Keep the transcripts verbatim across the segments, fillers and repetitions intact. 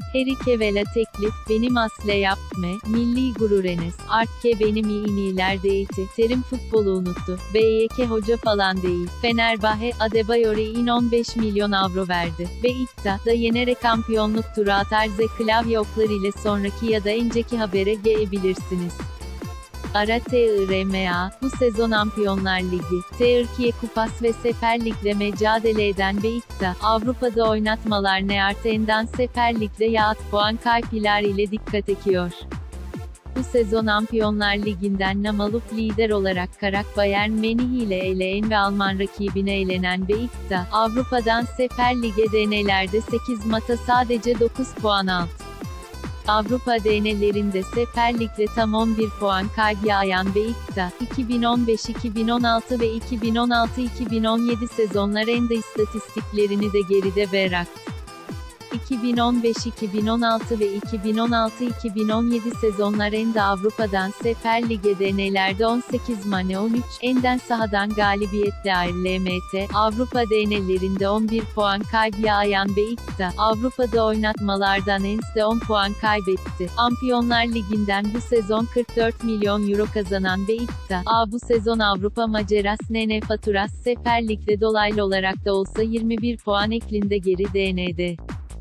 Harry Kewell'a teklif, benim asle yapme, milli gururenes, artke benim iyilerdeyti, terim futbolu unuttu, B Y K hoca falan değil, Fenerbahçe, Adebayor'a in on beş milyon avro verdi, ve iddia da yenerek şampiyonluk turu atar ze klavye oklar ile sonraki ya da önceki habere gelebilirsiniz. Ara T I R M A, bu sezon Şampiyonlar Ligi, Türkiye Kupası ve Süper Lig'de mücadele eden Beşiktaş, Avrupa'da oynatmalar ne artenden Süper Lig'de yağıt puan kaybılar ile dikkat çekiyor. Bu sezon Şampiyonlar Ligi'nden namalup lider olarak Karak Bayern Münih ile eleyen ve Alman rakibine elenen Beşiktaş, Avrupa'dan Süper Lig'e denelerde sekiz maçta sadece dokuz puan aldı. Avrupa denelerinde Süper Lig'de tam on bir puan kaybeden Beşiktaş, iki bin on beş iki bin on altı ve iki bin on altı iki bin on yedi sezonlarında istatistiklerini de geride bıraktı. iki bin on beş iki bin on altı ve iki bin on altı iki bin on yedi sezonlarında Avrupa'dan Süper Lig'e denelerde on sekiz maç on üç, enden sahadan galibiyetle ayrılamadı. Avrupa denelerinde on bir puan kaybeden Beşiktaş, Avrupa'da oynatmalardan ense on puan kaybetti. Şampiyonlar Ligi'nden bu sezon kırk dört milyon euro kazanan Beşiktaş, A bu sezon Avrupa maceras nene faturas Süper Lig'de dolaylı olarak da olsa yirmi bir puan eklinde geri denedi.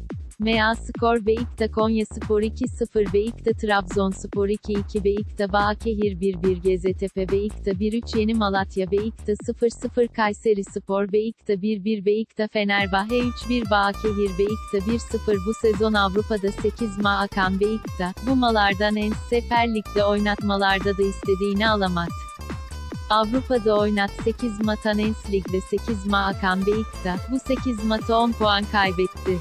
M A Skor Beşiktaş Konyaspor iki sıfır Beşiktaş Trabzonspor iki iki Beşiktaş Bağkehir bir bir Geztepe Beşiktaş bir üç Yeni Malatya Beşiktaş sıfır sıfır Kayserispor Beşiktaş bir bir Beşiktaş Fenerbahçe üç bir Bağkehir Beşiktaş bir sıfır Bu sezon Avrupa'da sekiz maç akan Beşiktaş, bu maçlardan en Süper Lig'de oynatmalarda da istediğini alamadı. Avrupa'da oynat sekiz maçtan en Lig'de sekiz maç akan Beşiktaş, bu sekiz maçta on puan kaybetti.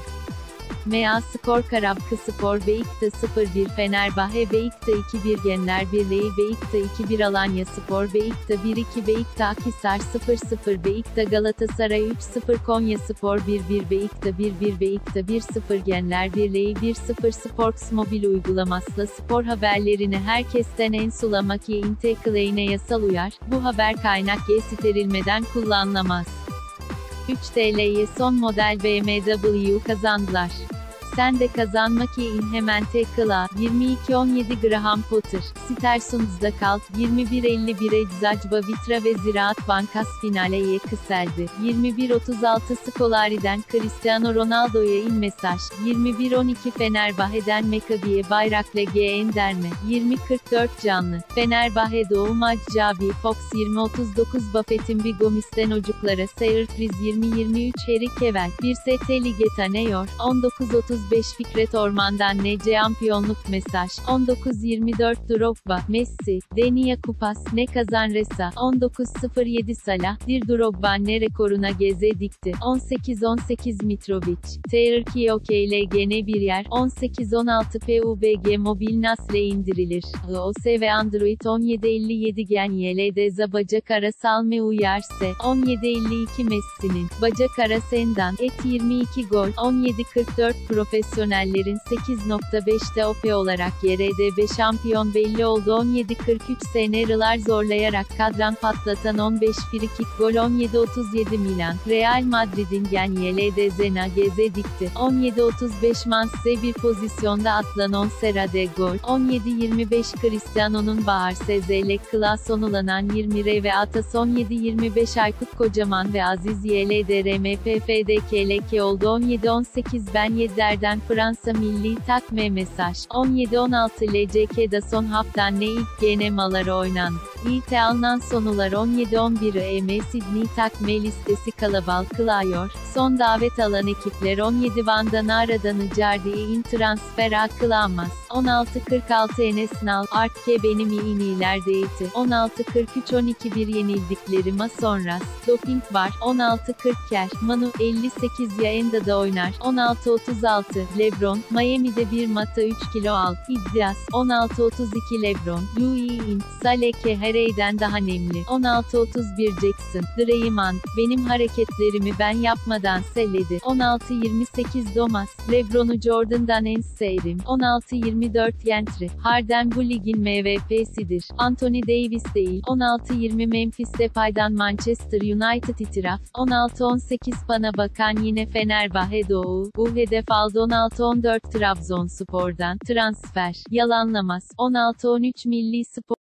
M A Skor Karabükspor Beşiktaş sıfır bir Fenerbahçe Beşiktaş iki bir Gençler Birliği Beşiktaş iki bir Alanyaspor Beşiktaş bir iki Beşiktaş Akhisar sıfır sıfır Beşiktaş Galatasaray üç sıfır Konyaspor bir bir Beşiktaş bir bir Beşiktaş bir sıfır Gençler Birliği bir sıfır Sports Mobil uygulamasıyla spor haberlerini herkesten en sulamak ye intekleine yasal uyar, bu haber kaynak ye siterilmeden kullanılamaz. üç TL'ye son model B M W kazandılar. Sen de kazanmak için hemen tıkla. yirmi iki on yedi Graham Potter, Stersund'da kal. yirmi bir elli bir Eczacıba Vitra ve Ziraat Bankası finaleye kısaldı. yirmi bir otuz altı Scolari'den Cristiano Ronaldo'ya in mesaj. yirmi bir on iki Fenerbahçe'den Mekabi'ye Bayrak'la G Enderme. yirmi kırk dört Canlı, Fenerbahçe Doğum Accabi Fox yirmi otuz dokuz Buffett'in bir Gomis'ten Ocuklara Seyirpriz yirmi yirmi üç Harry Kewell, bir S T Lig'e tanıyor. on dokuz otuz beş Fikret Orman'dan N C Şampiyonluk mesaj. on dokuz yirmi dört Drogba, Messi, Denia Kupas, ne kazan Resa. on dokuz sıfır yedi Salah, bir Drogba ne rekoruna geze dikti. on sekiz on sekiz Mitrovic, Türkiye O K L G ne bir yer. on sekiz on altı P U B G mobil nasıl indirilir? iOS ve Android on yedi elli yedi Gen Y L D Z bacak arası me uyarse. on yedi elli iki Messi'nin, bacak arasından, et yirmi iki gol. on yedi kırk dört Profesyonellerin sekiz nokta beşte O P olarak Y R D B şampiyon belli oldu. on yedi kırk üç Seneralar zorlayarak kadran patlatan on beş frikik gol. on yedi otuz yedi Milan, Real Madrid'in Gen Y L D Z'na geze dikti. on yedi otuz beş Manse bir pozisyonda Atlanon Serade gol. on yedi yirmi beş Cristiano'nun Bahar Seze'yle Klason ulanan yirmi R ve Atas on yedi yirmi beş Aykut Kocaman ve Aziz Y L D R M P F D K L K oldu. on yedi on sekiz Ben Yedder'den Fransa milli takme mesaj. on yedi on altı L C K'da son haftan ne ilk gene maları oynandı. İlk alınan sonular on yedi on bir E M Sydney takme listesi kalabalıklıyor. Son davet alan ekipler on yedi Van'dan aradan Icardi'yi in transfer akılamaz. on altı kırk altı Enes Nal, Artke benim iyilerdeyti. on altı kırk üç on iki bir yenildikleri ma sonras. Doping var. on altı kırk Ker, Manu, elli sekiz ya Enda'da oynar. on altı otuz altı LeBron, Miami'de bir mata üç kilo al. İddias, on altı otuz iki LeBron, Louis Saleke Harey'den daha nemli. on altı otuz bir Jackson, Draymond, benim hareketlerimi ben yapmadan selledi. on altı yirmi sekiz Domas, LeBron'u Jordan'dan en sevdim. on altı yirmi yirmi dört Gentry, Harden bu ligin M V P'sidir. Anthony Davis değil. on altı yirmi Memphis Depay'dan Manchester United itiraf. on altı on sekiz bana bakan yine Fenerbahçe Doğu. Bu hedef aldı. on altı on dört Trabzonspor'dan transfer. Yalanlamaz. on altı on üç Milli Spor